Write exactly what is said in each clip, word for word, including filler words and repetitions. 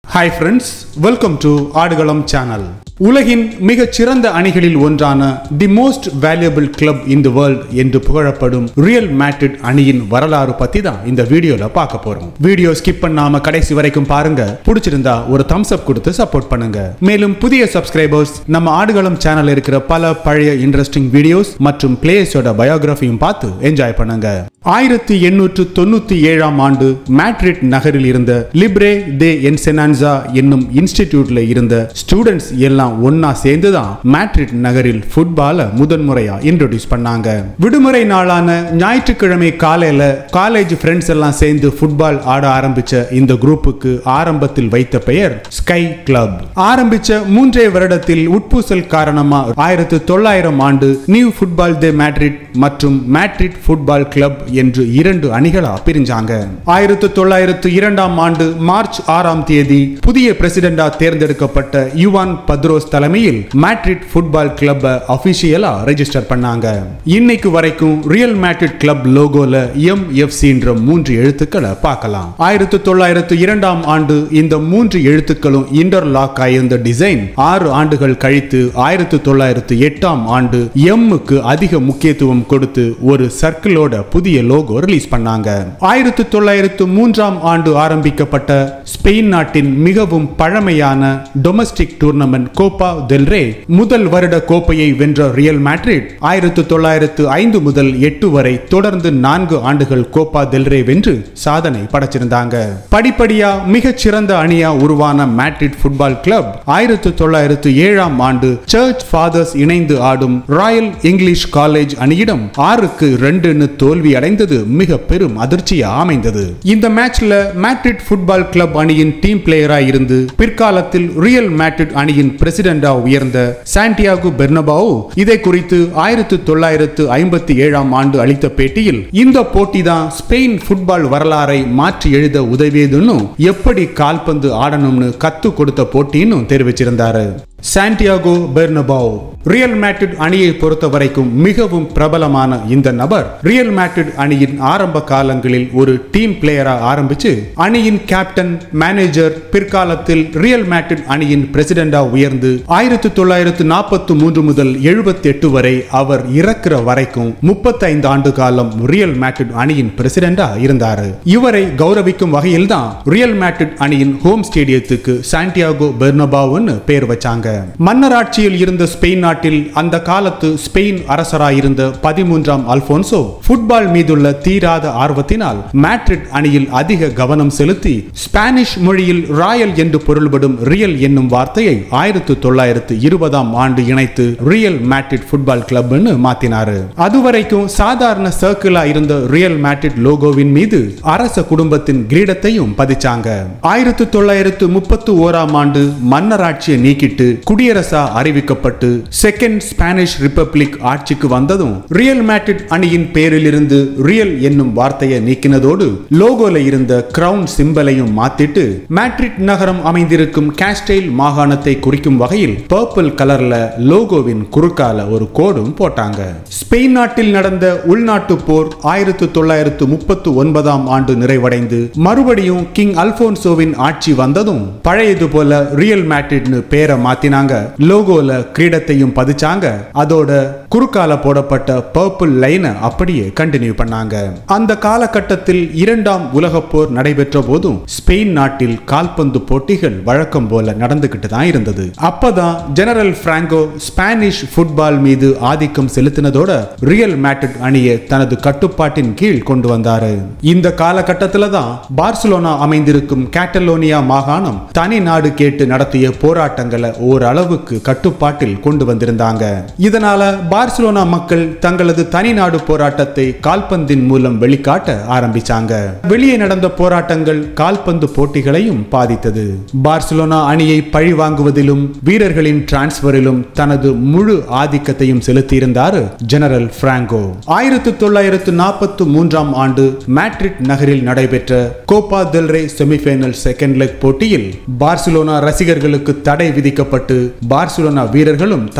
Hi friends, welcome to Aadukalam channel. உலகின் மிகச் சிறந்த அணிகளில் ஒன்றான the most valuable club in the world என்று புகழப்படும் ரியல் மேட்ரிட் அணியின் வரலாறு பத்தி தான் இந்த வீடியோல பார்க்க போறோம். வீடியோ ஸ்கிப் பண்ணாம கடைசி வரைக்கும் பாருங்க. பிடிச்சிருந்தா ஒரு தம்ஸ் அப் கொடுத்து சப்போர்ட் பண்ணுங்க. மேலும் புதிய சப்ஸ்கிரைபர்ஸ் நம்ம ஆடுகளம் சேனல்ல இருக்கிற பல பழைய இன்ட்ரெஸ்டிங் வீடியோஸ் மற்றும் பிளேயர்ஸோட பயோகிராஃபியும் பார்த்து என்ஜாய் பண்ணுங்க. ஆயிரத்தி எண்ணூற்று தொண்ணூத்தி ஏழாம் ஆண்டு மேட்ரிட் நகரில் இருந்த லிப்ரே தே என்செனான்சா என்னும் இன்ஸ்டிடியூட்ல இருந்த ஸ்டூடெண்ட்ஸ் எல்லாம் ஒன்னா சேர்ந்துதான் மேட்ரிட் நகரில் ஃபுட்பால முதன்முறையா இன்ட்ரோடியூஸ் பண்ணாங்க. விடுமுறை நாளான ஞாயிற்றுக்கிழமை காலையில காலேஜ் ஃப்ரெண்ட்ஸ் எல்லாம் சேர்ந்து ஃபுட்பால் ஆட ஆரம்பிச்ச இந்த குரூப்புக்கு ஆரம்பத்தில் வைத்த பெயர் ஸ்கை கிளப். ஆரம்பிச்ச மூன்றே வருடத்தில் உட்பூசல் காரணமா ஆயிரத்தி தொள்ளாயிரம் ஆண்டு நியூ ஃபுட்பால் தே மேட்ரிட் மற்றும் மேட்ரிட் ஃபுட்பால் கிளப் என்று இரண்டு அணிகளா பிரிஞ்சாங்க. ஆயிரத்தி தொள்ளாயிரத்து இரண்டாம் ஆண்டு மார்ச் ஆறாம் தேதி புதிய பிரசிடெண்டா தேர்ந்தெடுக்கப்பட்ட யுவான் பத்ரோஸ் தலைமையில் மேட்ரிட் ஃபுட்பால் கிளப் ஆபீஷியலா ரெஜிஸ்டர் பண்ணாங்க. இன்னைக்கு வரைக்கும் ரியல் மேட்ரிட் கிளப் லோகோல எம் எஃப் சி என்ற மூன்று எழுத்துக்களை பார்க்கலாம். ஆயிரத்தி தொள்ளாயிரத்து இரண்டாம் ஆண்டு இந்த மூன்று எழுத்துக்களும் இன்டர்லாக் ஆயிருந்த டிசைன் ஆறு ஆண்டுகள் கழித்து ஆயிரத்தி தொள்ளாயிரத்து எட்டாம் ஆண்டு எம்முக்கு அதிக முக்கியத்துவம் கொடுத்து ஒரு சர்க்கிளோட புதிய லோகோ ரிலீஸ் பண்ணாங்க. ஆயிரத்தி தொள்ளாயிரத்து மூன்றாம் ஆண்டு ஆரம்பிக்கப்பட்ட ஸ்பெயின் நாட்டின் மிகவும் பழமையான domestic tournament Copa del Rey முதல் வருட கோப்பையை வென்ற ரியல் மேட்ரிட் ஆயிரத்தி தொள்ளாயிரத்து ஐந்து முதல் எட்டு வரை தொடர்ந்து நான்கு ஆண்டுகள் கோப்பா டெல் ரே வென்று சாதனை படைச்சிருந்தாங்க. படிப்படியா மிகச் சிறந்த அணியா உருவான மேட்ரிட் ஃபுட்பால் கிளப் ஆயிரத்தி தொள்ளாயிரத்து ஏழாம் ஆண்டு சர்ச் ஃபாதர்ஸ் இணைந்து ஆடும் ராயல் இங்கிலீஷ் காலேஜ் அணியிடம் ஆறுக்கு ரெண்டுன்னு தோல்வி அடைந்தது மிக பெரும் அதிர்ச்சியா அமைந்தது. இந்த மேட்ச்ல மேட்ரிட் ஃபுட்பால் கிளப் அணியின் டீம் பிளேயரா இருந்து பிற்காலத்தில் ரியல் மேட்ரிட் அணியின் பிரசிடெண்டா உயர்ந்த சாண்டியாகோ பெர்னபாவோ இதை குறித்து ஆயிரத்தி தொள்ளாயிரத்து ஐம்பத்தி ஏழாம் ஆண்டு அளித்த பேட்டியில் இந்த போட்டி தான் ஸ்பெயின் ஃபுட்பால் வரலாறை மாற்றி எழுத உதவியதுன்னு எப்படி கால்பந்து ஆடணும்னு கத்து கொடுத்த போட்டின்னு தெரிவிச்சிருந்தாரு. சாண்டியாகோ பெர்னபாவோ ரியல் மேட்ரிட் அணியை பொறுத்த வரைக்கும் மிகவும் பிரபலமான இந்த நபர் ரியல் மேட்ரிட் அணியின் ஆரம்ப காலங்களில் ஒரு டீம் பிளேயரா ஆரம்பிச்சு அணியின் கேப்டன் மேனேஜர் பிற்காலத்தில் ரியல் மேட்ரிட் அணியின் பிரசிடெண்டா உயர்ந்து ஆயிரத்தி தொள்ளாயிரத்து நாற்பத்தி மூன்று முதல் எழுபத்தி எட்டு வரை அவர் இறக்குற வரைக்கும் முப்பத்தி ஐந்து ஆண்டு காலம் ரியல் மேட்ரிட் அணியின் பிரசிடெண்டா இருந்தாரு. இவரை கௌரவிக்கும் வகையில் தான் ரியல் மேட்ரிட் அணியின் ஹோம் ஸ்டேடியத்துக்கு சாண்டியாகோ பெர்னபாவோன்னு பெயர் வச்சாங்க. மன்னராட்சியில் இருந்த ஸ்பெயின் நாட்டில் அந்த காலத்து ஸ்பெயின் அரசராயிருந்த பதிமூன்றாம் அல்போன்சோ ஃபுட்பால் மீதுள்ள தீராத ஆர்வத்தினால் மேட்ரிட் அணியில் அதிக கவனம் செலுத்தி ஸ்பானிஷ் மொழியில் ராயல் என்று பொருள்படும் ரியல் என்னும் வார்த்தையை ஆயிரத்தி தொள்ளாயிரத்து இருபதாம் ஆண்டு இணைத்து ரியல் மேட்ரிட் ஃபுட்பால் கிளப்னு மாத்தினாரு. அதுவரைக்கும் சாதாரண சர்க்கிளா இருந்த ரியல் மேட்ரிட் லோகோவின் மீது அரச குடும்பத்தின் கிரீடத்தையும் பதிச்சாங்க. ஆயிரத்தி தொள்ளாயிரத்து முப்பத்தி ஓராம் ஆண்டு மன்னராட்சியை நீக்கிட்டு குடியரசா அறிவிக்கப்பட்டு செகண்ட் ஸ்பானிஷ் ரிப்பப்ளிக் ஆட்சிக்கு வந்ததும் ரியல் மேட்ரிட் அணியின் பெயரிலிருந்து ரியல் என்னும் வார்த்தையை நீக்கினதோடு லோகோல இருந்த கிரவுன் சிம்பலையும் மாத்திட்டு மேட்ரிட் நகரம் அமைந்திருக்கும் காஸ்டைல் மாகாணத்தை குறிக்கும் வகையில் பர்பிள் கலர்ல லோகோவின் குறுக்கால ஒரு கோடும் போட்டாங்க. ஸ்பெயின் நாட்டில் நடந்த உள்நாட்டு போர் ஆயிரத்தி தொள்ளாயிரத்து முப்பத்தி ஒன்பதாம் ஆண்டு நிறைவடைந்து மறுபடியும் கிங் அல்போன்சோவின் ஆட்சி வந்ததும் பழையது போல ரியல் மேட்ரிட்னு பேரை மாத்தினாங்க. லோகோல கிரீடத்தையும் பதிச்சாங்க. அதோட குறுக்கால போடப்பட்ட பர்பிள் லைனை அப்படியே கண்டினியூ பண்ணாங்க. அந்த காலகட்டத்தில் இரண்டாம் உலக போர் நடைபெற்ற போதும் ஸ்பெயின் நாட்டில் கால்பந்து போட்டிகள் வழக்கம் போல நடந்துகிட்டு தான் இருந்தது. அப்பதான் ஜெனரல் பிராங்கோ ஸ்பானிஷ் ஃபுட்பால் மீது ஆதிக்கம் செலுத்தினதோட ரியல் மேட்ரிட் அணியை தனது கட்டுப்பாட்டின் கீழ் கொண்டு வந்தாரு. இந்த காலகட்டத்தில் தான் பார்சிலோனா அமைந்திருக்கும் கேட்டலோனியா மாகாணம் தனி நாடு கேட்டு நடத்திய போராட்டங்களை ஓரளவுக்கு கட்டுப்பாட்டில் கொண்டு வந்திருந்தாங்க. இதனால பார்சிலோனா மக்கள் தங்களது தனி நாடு போராட்டத்தை கால்பந்தின் மூலம் வெளிக்காட்ட ஆரம்பிச்சாங்க. வெளியே நடந்த போராட்டங்கள் கால்பந்து போட்டிகளையும் பாதித்தது. பார்சிலோனா அணியை பழி வாங்குவதிலும் வீரர்களின் டிரான்ஸ்பரிலும் தனது முழு ஆதிக்கத்தையும் செலுத்தியிருந்தார் ஜெனரல் பிராங்கோ. ஆயிரத்தி தொள்ளாயிரத்து நாற்பத்தி மூன்றாம் ஆண்டு மேட்ரிட் நகரில் நடைபெற்ற Copa del Rey semifinal second leg போட்டியில் பார்சிலோனா ரசிகர்களுக்கு தடை விதிக்கப்பட்டு பார்சிலோனா வீரர்களும்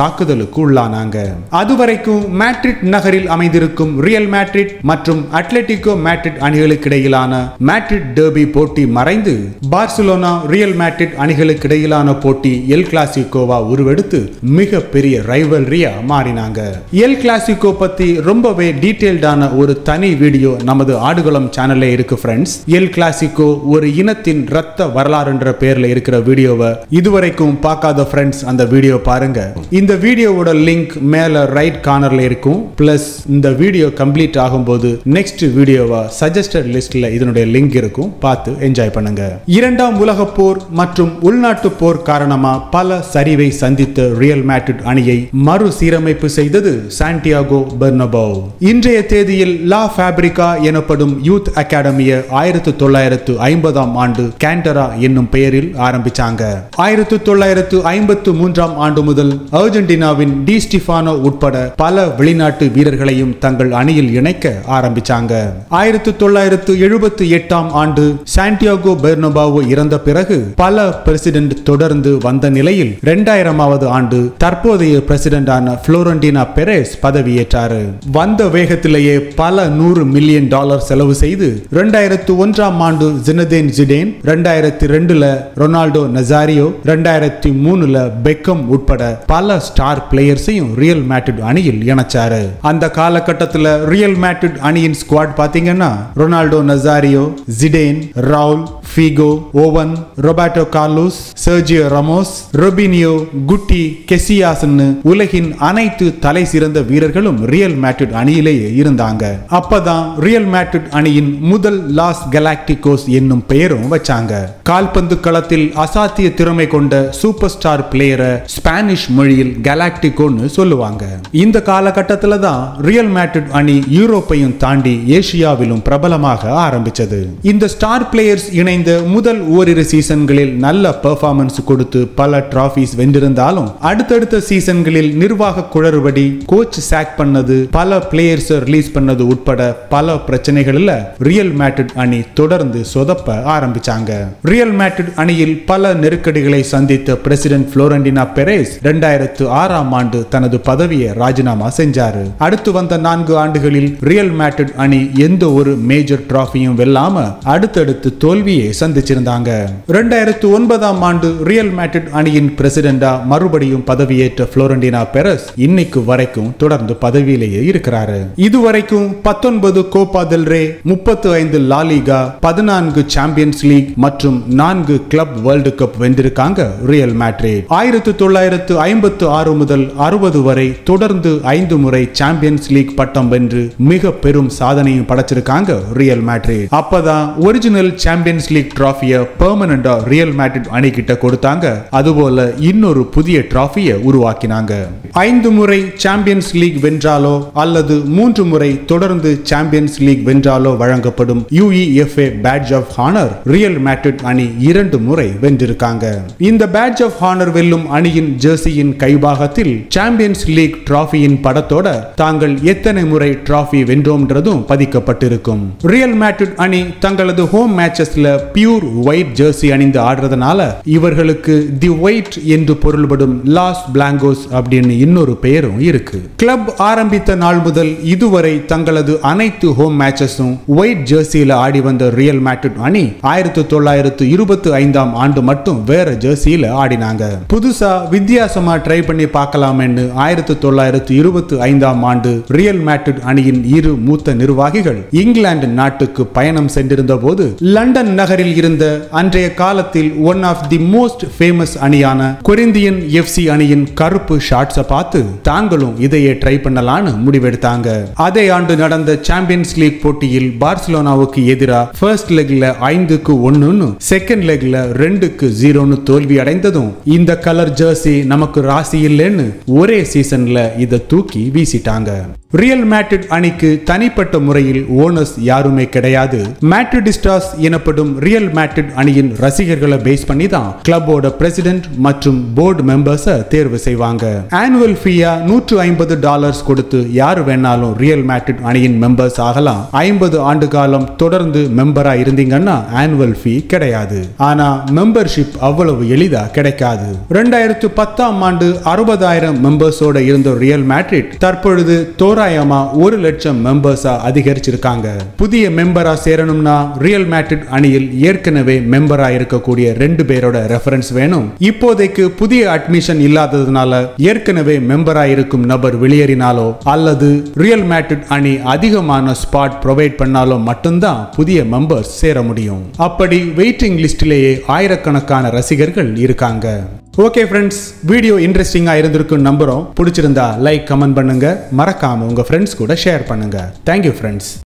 தாக்குதலுக்கு உள்ளானாங்க. அதுவரைக்கும் மேட்ரிட் நகரில் அமைந்திருக்கும் ரியல் மேட்ரிட் மற்றும் அட்லெட்டிகோ மேட்ரிட் அணிகளுக்கு இடையிலான மேட்ரிட் டெர்பி போட்டி மறைந்து பார்சிலோனா ரியல் மேட்ரிட் அணிகளுக்கு இடையிலான போட்டி எல் கிளாசிகோவா உருவெடுத்து மிக பெரிய ரைவல்ரியா மாறினாங்க. எல் கிளாசிகோ பத்தி ரொம்பவே டீடைல்டான ஒரு தனி வீடியோ நமது ஆடுகளம் சேனல்ல இருக்கு ஃப்ரெண்ட்ஸ். எல் கிளாசிகோ ஒரு இனத்தின் ரத்த வரலாறு என்ற பெயர்ல இருக்கிற வீடியோவை இதுவரைக்கும் பார்க்காத ஃப்ரெண்ட்ஸ் அந்த வீடியோ பாருங்க. இந்த வீடியோவோட லிங்க் மேல ரைட் கார்னர்ல இருக்கும். பிளஸ் இந்த வீடியோ கம்ப்ளீட் ஆகும்போது நெக்ஸ்ட் வீடியோவா சஜஸ்டட் லிஸ்ட்ல இதனுடைய லிங்க் இருக்கும், பார்த்து என்ஜாய் பண்ணுங்க. இரண்டாம் உலக போர் மற்றும் உள்நாட்டு போர் காரணமா பல சரிவை சந்தித்த ரியல் மேட்ரிட் அணியை மறுசீரமைப்பு செய்தது சாண்டியாகோ பெர்னபேவ். இன்றைய தேதியில் லா ஃபேப்ரிகா எனப்படும் யூத் அகாடமியை ஆயிரத்தி தொள்ளாயிரத்து ஐம்பதாம் ஆண்டு கேண்டரா என்னும் பெயரில் ஆரம்பிச்சாங்க. ஆயிரத்தி தொள்ளாயிரத்து ஐம்பத்து மூன்றாம் ஆண்டு முதல் அர்ஜென்டினாவின் டி ஸ்டிஃபானோ உட்பட பல வெளிநாட்டு வீரர்களையும் தங்கள் அணியில் இணைக்க ஆரம்பிச்சாங்க. ஆயிரத்தி தொள்ளாயிரத்து எழுபத்தி எட்டாம் ஆண்டு சாண்டியாகோ பெர்னபேவ் இறந்த பிறகு பல பிரசிடென்ட் தொடர்ந்து வந்த நிலையில் இரண்டாயிரமாவது ஆண்டு தற்போதைய பிரசிடென்டான புளோரண்டினா பெரேஸ் பதவியேற்றார். வந்த வேகத்திலேயே பல நூறு மில்லியன் டாலர் செலவு செய்து இரண்டாயிரத்து ஒன்றாம் ஆண்டு ஜினதேன் ஜிடேன், இரண்டாயிரத்தி ரெண்டுல ரொனால்டோ நசாரியோ, இரண்டாயிரத்தி மூணுல பெக்கம் உட்பட பல ஸ்டார் பிளேயர்ஸையும் ரியல் மேட்ரிட் அணியில் இணைச்சாரு. அந்த காலகட்டத்தில் ரியல் மேட்ரிட் அணியின் ஸ்குவாட் பாத்தீங்கன்னா Ronaldo Nazario, Zidane, Raul, Figo, Owen, Roberto Carlos, Sergio Ramos, Robinho, Guti, கெசியாஸ்னு உலகின் அனைத்து தலை சிறந்த வீரர்களும் ரியல் மேட்ரிட் அணியிலேயே இருந்தாங்க. அப்பதான் ரியல் மேட்ரிட் அணியின் முதல் லாஸ் கலாக்டிகோஸ் என்னும் பெயரும் வச்சாங்க. கால்பந்து களத்தில் அசாத்திய திறமை கொண்ட சூப்பர் ஸ்டார் பிளேயரை ஸ்பானிஷ் மொழியில் கலாக்டிகோன்னு சொல்லுவாங்க. இந்த காலகட்டத்தில் தான் ரியல் மேட்ரிட் அணி யூரோப்பையும் தாண்டி ஏசியாவிலும் பிரபலமாக ஆரம்பிச்சது. இந்த ஸ்டார் பிளேயர்ஸ் இணைந்த முதல் ஓரிரு சீசன்களில் நல்ல பெர்ஃபார்மன்ஸ் கொடுத்து பல டிராஃபிஸ் வென்றிருந்தாலும் அடுத்தடுத்த சீசன்களில் நிர்வாக குளறுபடி, கோச் சாக் பண்ணது, பல பிளேயர்ஸ் ரிலீஸ் பண்ணது உட்பட பல பிரச்சனைகளில் ரியல் மேட்ரிட் அணி தொடர்ந்து சொதப்ப ஆரம்பிச்சாங்க. ரியல் மேட்ரிட் அணியில் பல நெருக்கடிகளை சந்தித்த பிரசிடென்ட் புளோரண்டினா பெரேஸ் இரண்டாயிரத்து ஆறாம் ஆண்டு தனது பதவியை ராஜினாமா செஞ்சாரு. அடுத்து வந்த நான்கு ஆண்டுகளில் ரியல் மேட்ரிட் அணி எந்த ஒரு மேஜர் டிராஃபியும் வெல்லாம அடுத்தடுத்து தோல்வியை சந்திச்சிருந்தாங்க. இரண்டாயிரத்து ஒன்பதாம் ஆண்டு ரியல் மேட்ரிட் அணியின் பிரசிடென்டா மறுபடியும் பதவியேற்ற புளோரண்டினா பெரேஸ் இன்னைக்கு வரைக்கும் தொடர்ந்து பதவியிலேயே இருக்கிறாரு. இதுவரைக்கும் பத்தொன்பது கோப்பா டெல் ரே, முப்பத்தி ஐந்து லா லிகா, பதினான்கு சாம்பியன்ஸ் லீக் மற்றும் நான்கு கிளப் வேர்ல்டு கப் வென்றிருக்காங்க ரியல் மேட்ரிட். ஆயிரத்தி தொள்ளாயிரத்து ஐம்பத்து ஆறு முதல் அறுபது வரை தொடர்ந்து ஐந்து முறை சாம்பியன்ஸ் லீக் பட்டம் வென்று மிக பெரும் சாதனையும் படைச்சிருக்காங்க ரியல் மேட்ரிட். அப்பதான் ஒரிஜினல் சாம்பியன்ஸ் லீக் டிராஃபியை பெர்மனண்டா ரியல் மேட்ரிட் அணி கிட்ட கொடுத்தாங்க. அதுபோல இன்னொரு புதிய டிராஃபியை உருவாக்கினாங்க. ஐந்து முறை சாம்பியன்ஸ் லீக் வென்றாலோ அல்லது மூன்று முறை தொடர்ந்து சாம்பியன்ஸ் லீக் வென்றாலோ வழங்கப்படும் UEFA badge of honour Real Madrid அணி இரண்டு முறை வென்றிருக்காங்க. இந்த பேட்ஜ் ஆஃப் ஹானர் வெல்லும் அணியின் ஜெர்சியின் கைபாகத்தில் சாம்பியன்ஸ் லீக் டிராஃபியின் படத்தோட தாங்கள் எத்தனை முறை டிராஃபி வென்றோம்ன்றதும் பதிக்கப்பட்டிருக்கும். ரியல் மேட்ரிட் அணி தங்களது ஹோம் மேட்சஸ்ல பியூர் ஒயிட் ஜெர்சி அணிந்து ஆடுறதுனால இவர்களுக்கு தி ஒயிட் என்று பொருள்படும் லாஸ் பிளாங்கோஸ் அப்படின்னு இன்னொரு பெயரும் இருக்கு. கிளப் ஆரம்பித்த நாள் முதல் இதுவரை தங்களது அனைத்து ஹோம் மேட்சஸும் ஒயிட் ஜெர்சியில ஆடி வந்த ரியல் மேட்ரிட் அணி ஆயிரத்தி தொள்ளாயிரத்து இருபத்தி ஐந்தாம் ஆண்டு மட்டும் வேற ஜெர்சியில ஆடினாங்க. புதுசா வித்தியாசமா ட்ரை பண்ணி பார்க்கலாம்னு ஆயிரத்தி தொள்ளாயிரத்து இருபத்தி ஐந்தாம் ஆண்டு ரியல் மேட்ரிட் அணியின் இரு மூத்த நிர்வாகிகள் இங்கிலாந்து நாட்டுக்கு பயணம் சென்றிருந்த போது லண்டன் நகரில் இருந்த அன்றைய காலத்தில் one of the most famous அணியான கொரிந்தியன் எஃப்சி அணியின் கருப்பு ஷார்ட்ஸை பார்த்து தாங்களும் இதையே ட்ரை பண்ணலான்னு முடிவெடுத்தாங்க. அதே ஆண்டு நடந்த சாம்பியன்ஸ் லீக் போட்டியில் பார்சிலோனாவுக்கு எதிராக ஃபர்ஸ்ட் லெக்ல ஐந்துக்கு ஒன்னு, செகண்ட் லெக்ல ரெண்டுக்கு ஜீரோன்னு தோல்வி அடைந்ததும் இந்த கலர் ஜெர்சி நமக்கு ராசி இல்லைன்னு ஒரே சீசன்ல இதை தூக்கி வீசிட்டாங்க. ரியல் மேட்ரிட் அணிக்கு தனிப்பட்ட முறையில் ஓனர்ஸ் யாருமே கிடையாது. மேட்ரிடிஸ்டாஸ் எனப்படும் ரியல் மேட்ரிட் அணியின் ரசிகர்களை பேஸ் பண்ணி தான் கிளப்போட பிரசிடென்ட் மற்றும் போர்டு மெம்பர்ஸை தேர்வு செய்வாங்க. ஆனுவல் ஃபீயா நூற்று ஐம்பது டாலர்ஸ் கொடுத்து யாரு வேணாலும் ரியல் மேட்ரிட் அணியின் மெம்பர்ஸ் ஆகலாம். ஐம்பது ஆண்டு காலம் தொடர்ந்து மெம்பரா இருந்தீங்கன்னா ஆனுவல் ஃபீ கிடையாது. ஆனா மெம்பர்ஷிப் அவ்வளவு எளிதா கிடைக்காது. ரெண்டாயிரத்து பத்தாம் ஆண்டு அறுபதாயிரம் மெம்பர்ஸோட இருந்த ரியல் மேட்ரிட் தற்பொழுது தோராயமா ஒரு லட்சம் மெம்பர்ஸா அதிகரிச்சிருக்காங்க. புதிய மெம்பரா சேரணும்னா ரியல் மேட்ரிட் அணியில் ஏற்கனவே மெம்பரா இருக்கக்கூடிய ரெண்டு பேரோட ரெஃபரன்ஸ் வேணும். இப்போதைக்கு புதிய அட்மிஷன் இல்லாததுனால ஏற்கனவே மெம்பரா இருக்கும் நபர் வெளியேறினாலோ அல்லது ரியல் மேட்ரிட் அணி அதிகமான ஸ்பாட் ப்ரொவைட் பண்ணாலோ மட்டும்தான் புதிய மெம்பர்ஸ் சேர முடியும். அப்படி வெயிட்டிங் லிஸ்டிலேயே ஆயிரக்கணக்கான ரசிகர்கள் இருக்காங்க. ஓகே ஃப்ரெண்ட்ஸ், வீடியோ இன்ட்ரெஸ்டிங்கா இருந்திருக்கும் நம்புறோம். பிடிச்சிருந்தா லைக் கமெண்ட் பண்ணுங்க. மறக்காம உங்க ஃப்ரெண்ட்ஸ் கூட ஷேர் பண்ணுங்க. Thank you friends.